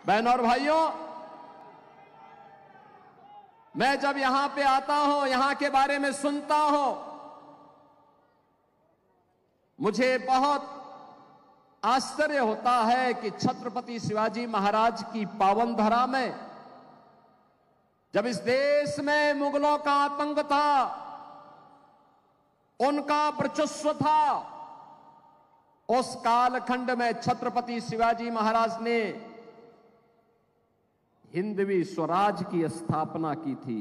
बहनों और भाइयों, मैं जब यहां पे आता हूं, यहां के बारे में सुनता हूं, मुझे बहुत आश्चर्य होता है कि छत्रपति शिवाजी महाराज की पावन धरा में जब इस देश में मुगलों का आतंक था, उनका वर्चस्व था, उस कालखंड में छत्रपति शिवाजी महाराज ने हिंदवी स्वराज की स्थापना की थी।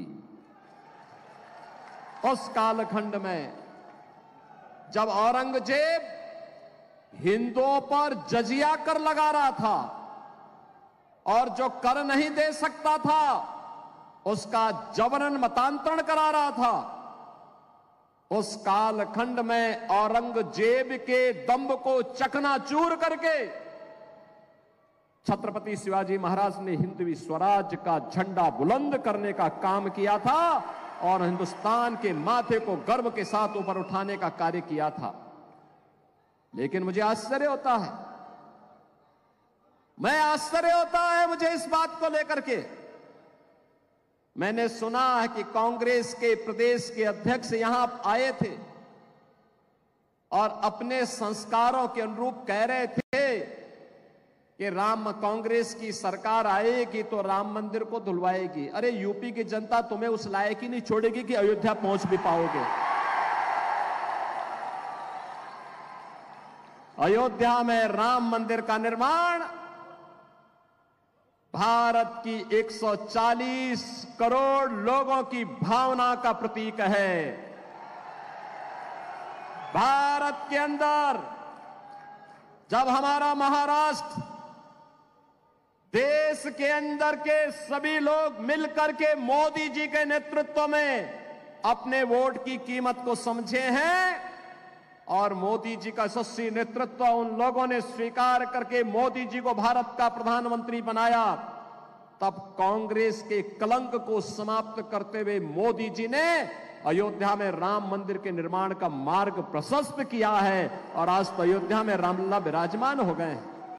उस कालखंड में जब औरंगजेब हिंदुओं पर जजिया कर लगा रहा था और जो कर नहीं दे सकता था उसका जबरन मतांतरण करा रहा था, उस कालखंड में औरंगजेब के दंभ को चकनाचूर करके छत्रपति शिवाजी महाराज ने हिंदवी स्वराज का झंडा बुलंद करने का काम किया था और हिंदुस्तान के माथे को गर्व के साथ ऊपर उठाने का कार्य किया था। लेकिन मुझे आश्चर्य होता है, मुझे इस बात को लेकर के। मैंने सुना है कि कांग्रेस के प्रदेश के अध्यक्ष यहां आए थे और अपने संस्कारों के अनुरूप कह रहे थे कि कांग्रेस की सरकार आएगी तो राम मंदिर को धुलवाएगी। अरे यूपी की जनता तुम्हें उस लायक ही नहीं छोड़ेगी कि अयोध्या पहुंच भी पाओगे। अयोध्या में राम मंदिर का निर्माण भारत की 140 करोड़ लोगों की भावना का प्रतीक है। भारत के अंदर जब हमारा महाराष्ट्र देश के अंदर के सभी लोग मिलकर के मोदी जी के नेतृत्व में अपने वोट की कीमत को समझे हैं और मोदी जी का यशस्वी नेतृत्व उन लोगों ने स्वीकार करके मोदी जी को भारत का प्रधानमंत्री बनाया, तब कांग्रेस के कलंक को समाप्त करते हुए मोदी जी ने अयोध्या में राम मंदिर के निर्माण का मार्ग प्रशस्त किया है और आज तो अयोध्या में रामलला विराजमान हो गए हैं।